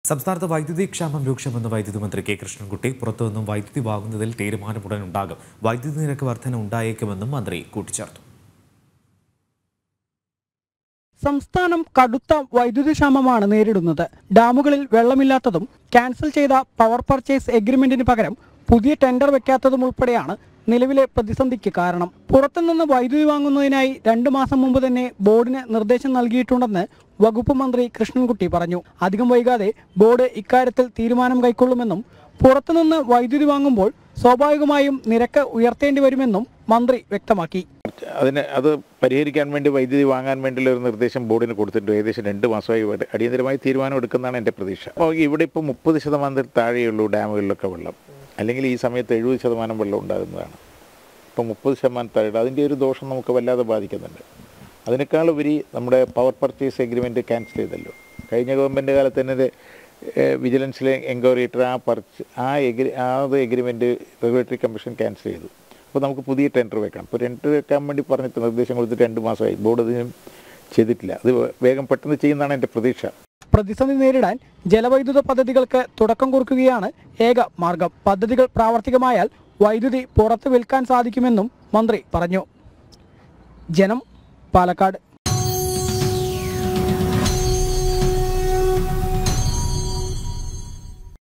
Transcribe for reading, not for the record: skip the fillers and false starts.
സംസ്ഥാനത്ത് വൈദ്യുതി ക്ഷാമം രൂക്ഷമെന്ന് വൈദ്യുതി മന്ത്രി കെ കൃഷ്ണൻകുട്ടി. പുറത്തുനിന്നും വൈദ്യുതി വാങ്ങുന്നതിൽ തീരുമാനമുടൻ ഉണ്ടാകും. വൈദ്യുതി നിരക്ക് വർധന ഉണ്ടായേക്കുമെന്നും മന്ത്രി കൂട്ടിച്ചേർത്തു. സംസ്ഥാനം കടുത്ത വൈദ്യുതി ക്ഷാമമാണ് നേരിടുന്നത്. ഡാമുകളിൽ വെള്ളമില്ലാത്തതും ക്യാൻസൽ ചെയ്ത പവർ പർച്ചേസ് എഗ്രിമെന്റിന് പകരം പുതിയ ടെൻഡർ വെക്കാത്തതും ഉൾപ്പെടെയാണ് നിലവിലെ പ്രതിസന്ധിക്ക് കാരണം. പുറത്തുനിന്ന് വൈദ്യുതി വാങ്ങുന്നതിനായി 2 മാസം മുമ്പ് തന്നെ ബോർഡിന് നിർദ്ദേശം നൽകിയിട്ടുണ്ടെന്ന് വകുപ്പ് മന്ത്രി കൃഷ്ണൻകുട്ടി പറഞ്ഞു. അധികം വൈകാതെ ബോർഡ് ഇക്കാര്യത്തിൽ തീരുമാനം കൈക്കൊള്ളുമെന്നും പുറത്തുനിന്ന് വൈദ്യുതി വാങ്ങുമ്പോൾ സ്വാഭാവികമായും നിരക്ക് ഉയർത്തേണ്ടി വരുമെന്നും മന്ത്രി വ്യക്തമാക്കി. അത് പരിഹരിക്കാൻ വേണ്ടി വൈദ്യുതി വാങ്ങാൻ വേണ്ടിയുള്ള ഒരു നിർദ്ദേശം ബോർഡിന് കൊടുത്തിട്ടുണ്ട്. ഏകദേശം 2 മാസമായി അടിയന്തരമായി തീരുമാനം എടുക്കുന്നതാണ് എൻ്റെ പ്രതീക്ഷ. അപ്പോൾ ഇവിടെ ഇപ്പോൾ 30% താഴെയുള്ളൂ ഡാമുകളിലൊക്കെ വെള്ളം, അല്ലെങ്കിൽ ഈ സമയത്ത് 70% വെള്ളം ഉണ്ടാകുന്നതാണ്. ഇപ്പോൾ 30% താഴെ, അതിൻ്റെ ഒരു ദോഷം നമുക്ക് വല്ലാതെ ബാധിക്കുന്നുണ്ട്. അതിനേക്കാൾ ഉപരി നമ്മുടെ പവർ പർച്ചേസ് എഗ്രിമെൻറ്റ് ക്യാൻസൽ ചെയ്തല്ലോ. കഴിഞ്ഞ ഗവൺമെൻറ് കാലത്ത് തന്നെ വിജിലൻസിലെ എൻക്വയറി ഇട്ട് ആ എഗ്രിമെൻറ്റ് റെഗുലേറ്ററി കമ്മീഷൻ ക്യാൻസൽ ചെയ്തു. അപ്പോൾ നമുക്ക് പുതിയ ടെൻഡർ വെക്കണം. ഇപ്പോൾ ടെൻഡർ വെക്കാൻ വേണ്ടി പറഞ്ഞിട്ട് നിർദ്ദേശം കൊടുത്തിട്ട് 2 മാസമായി. ബോർഡ് അതിനും ചെയ്തിട്ടില്ല. അത് വേഗം പെട്ടെന്ന് ചെയ്യുന്നതാണ് എൻ്റെ പ്രതീക്ഷ. പ്രതിസന്ധി നേരിടാൻ ജലവൈദ്യുത പദ്ധതികൾക്ക് തുടക്കം കുറിക്കുകയാണ് ഏക മാർഗം. പദ്ധതികൾ പ്രാവർത്തികമായാൽ വൈദ്യുതി പുറത്ത് വിൽക്കാൻ സാധിക്കുമെന്നും മന്ത്രി പറഞ്ഞു. ജനം, പാലക്കാട്.